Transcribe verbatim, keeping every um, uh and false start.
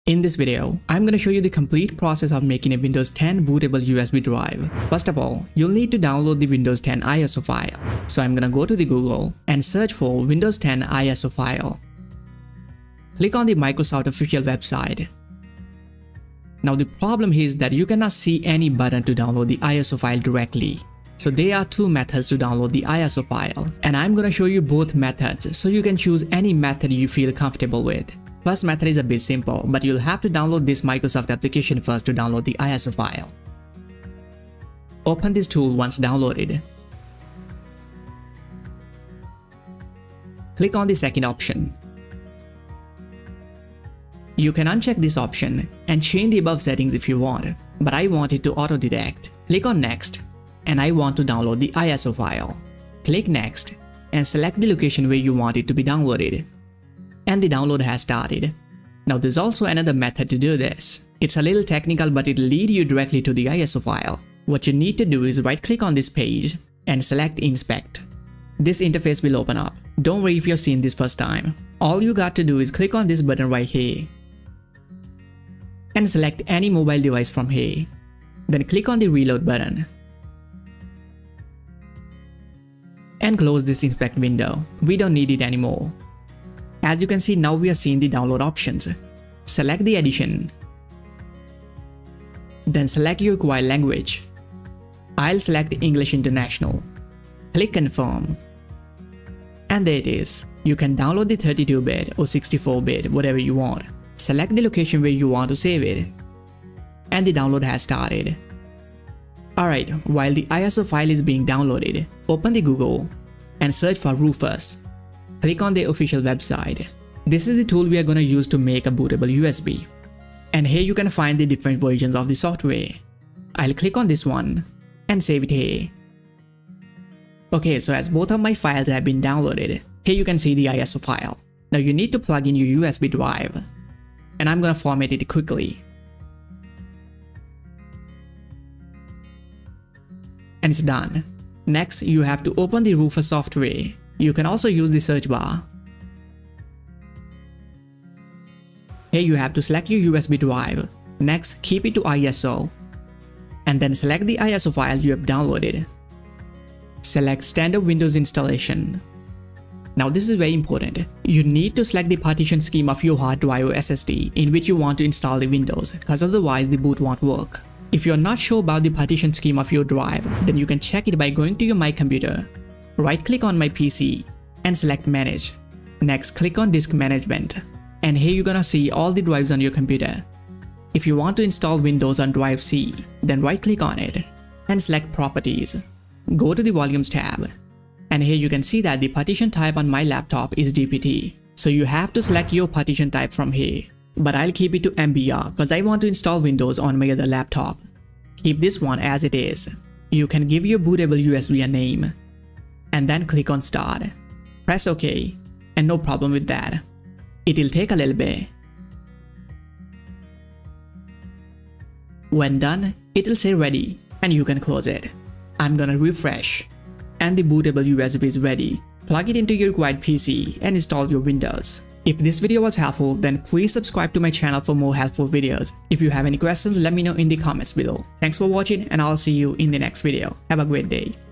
In this video, I'm going to show you the complete process of making a Windows ten bootable U S B drive. First of all, you'll need to download the Windows ten I S O file. So I'm going to go to the Google and search for Windows ten I S O file. Click on the Microsoft official website. Now the problem is that you cannot see any button to download the I S O file directly. So there are two methods to download the I S O file, and I'm going to show you both methods so you can choose any method you feel comfortable with. First method is a bit simple, but you'll have to download this Microsoft application first to download the I S O file. Open this tool once downloaded. Click on the second option. You can uncheck this option and change the above settings if you want, but I want it to auto-detect. Click on Next, and I want to download the I S O file. Click Next and select the location where you want it to be downloaded. And the download has started. Now there's also another method to do this. It's a little technical, but it'll lead you directly to the I S O file. What you need to do is right click on this page and select Inspect. This interface will open up. Don't worry if you've seen this first time. All you got to do is click on this button right here and select any mobile device from here. Then click on the reload button and close this inspect window. We don't need it anymore. As you can see, now we are seeing the download options. Select the edition. Then select your required language. I'll select English International. Click Confirm. And there it is. You can download the thirty-two bit or sixty-four bit, whatever you want. Select the location where you want to save it. And the download has started. Alright, while the I S O file is being downloaded, open the Google and search for Rufus. Click on the official website. This is the tool we are going to use to make a bootable U S B. And here you can find the different versions of the software. I'll click on this one and save it here. Okay, so as both of my files have been downloaded, here you can see the I S O file. Now you need to plug in your U S B drive. And I'm going to format it quickly. And it's done. Next, you have to open the Rufus software. You can also use the search bar. Here you have to select your U S B drive. Next, keep it to I S O. And then select the I S O file you have downloaded. Select Standard Windows Installation. Now this is very important. You need to select the partition scheme of your hard drive or S S D in which you want to install the Windows, because otherwise the boot won't work. If you're not sure about the partition scheme of your drive, then you can check it by going to your My Computer. Right click on My P C and select Manage. Next, click on Disk Management. And here you're gonna see all the drives on your computer. If you want to install Windows on drive C, then right click on it and select Properties. Go to the Volumes tab. And here you can see that the partition type on my laptop is D P T. So you have to select your partition type from here. But I'll keep it to M B R because I want to install Windows on my other laptop. Keep this one as it is. You can give your bootable U S B a name. And then click on Start. Press OK, and no problem with that. It'll take a little bit. When done, it'll say ready, and you can close it. I'm gonna refresh, and the bootable U S B is ready. Plug it into your required P C and install your Windows. If this video was helpful, then please subscribe to my channel for more helpful videos. If you have any questions, let me know in the comments below. Thanks for watching, and I'll see you in the next video. Have a great day.